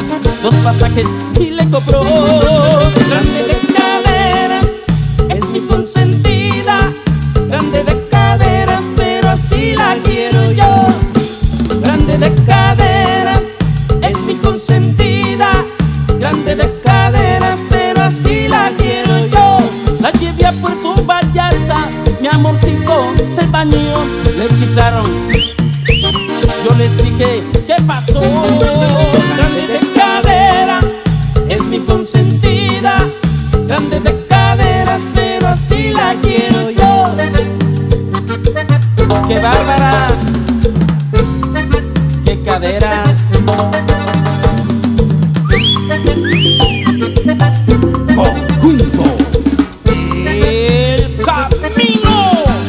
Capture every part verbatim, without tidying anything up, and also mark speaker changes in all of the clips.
Speaker 1: dos pasajes y le cobró. Grande de caderas, es mi consentida. Grande de caderas, pero así la quiero yo. Grande de caderas, es mi consentida. Grande de caderas, pero así la quiero yo. La llevé a Puerto Vallarta, mi amorcito se bañó. Le chiflaron, yo les dije, ¿qué pasó? Grande de cadera, es mi consentida. Grande de caderas, pero así la quiero yo. ¡Qué bárbara! ¡Qué caderas! Conjunto El Camino.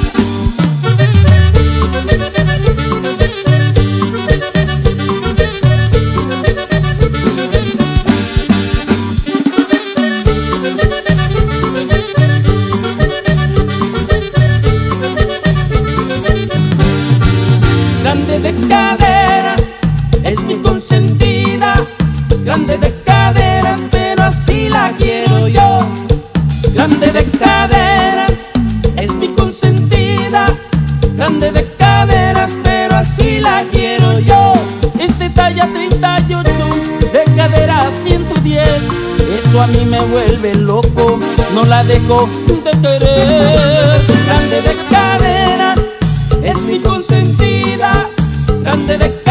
Speaker 1: Grande de caderas, es mi consentida. Grande de caderas, pero así la quiero yo. Grande de caderas, es mi consentida. Grande de caderas, pero así la quiero yo. Es de talla treinta y ocho, de cadera ciento diez. Eso a mí me vuelve loco, no la dejo de querer. Grande de caderas, es mi consentida. Grande de